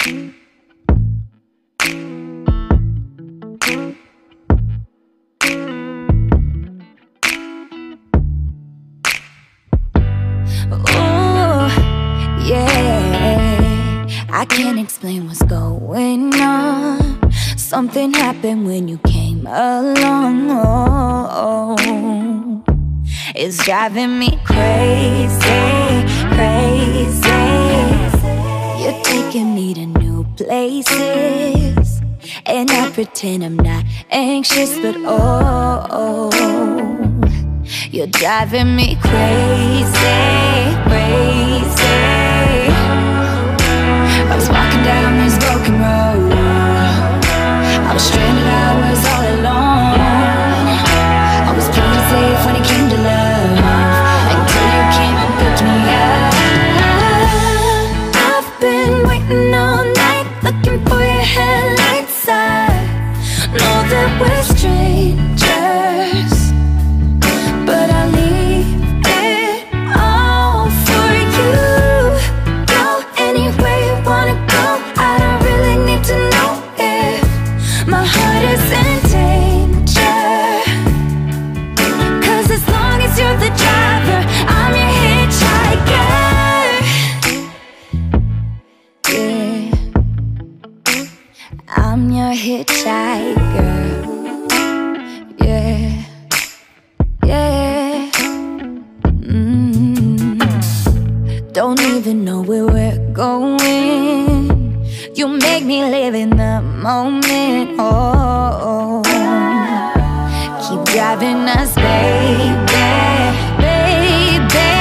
I can't explain what's going on. Something happened when you came along. It's driving me crazy, crazy. You're taking me to new places, and I pretend I'm not anxious, but you're driving me crazy, crazy. I was walking down this broken road. I was stranded, I was all alone. I was playing it safe when it came to love, until you came and picked me up. I've been waiting all night, looking for your headlights. I know that we're strangers, but I leave it all for you. Go anywhere you wanna go. I don't really need to know if my heart is in danger, 'cause as long as you're the driver, I'm your hitchhiker. Yeah, I'm your hitchhiker. Yeah, yeah. Don't even know where we're going. You make me live in the moment. Keep driving us, baby, baby.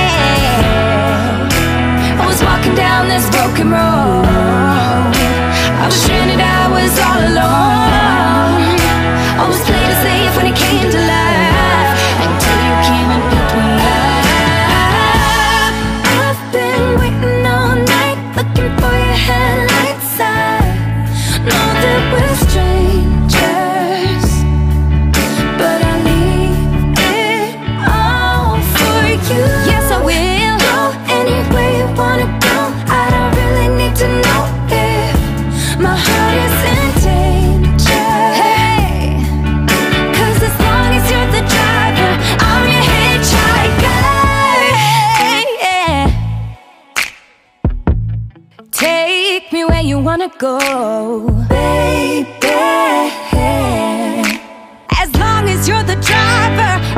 I was walking down this broken road. I was stranded, I was all alone. I was playing it safe when it came to life, until you came and picked me up. I've been waiting all night, looking for your headlights. I know that we're strangers, but I leave it all for you. Yes, I will. Go anywhere you wanna go. I don't really need to know if my heart is in danger. Hey, 'cause as long as you're the driver, I'm your hitchhiker. Hey, yeah. Take me where you wanna go, baby. As long as you're the driver,